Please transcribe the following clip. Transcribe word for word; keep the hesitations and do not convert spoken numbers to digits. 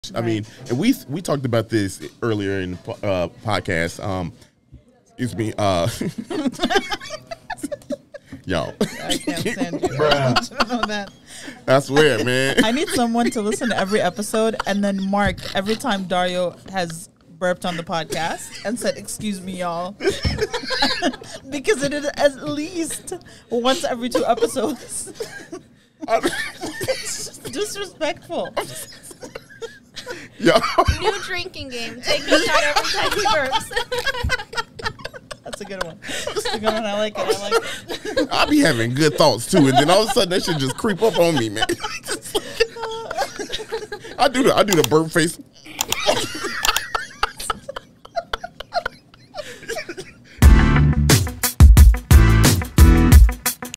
I right. mean, and we we talked about this earlier in the uh, podcast. Um, excuse me, uh, yo, I can't stand you. I want you to know that. I swear, man. I need someone to listen to every episode and then mark every time Dario has burped on the podcast and said, "Excuse me, y'all," because it is at least once every two episodes. It's disrespectful. Yo. New drinking game. Take a shot every time he burps. That's a good one. That's a good one. I like it. I like it. I'll be having good thoughts too, and then all of a sudden that shit just creep up on me, man. I do the I do the burp face.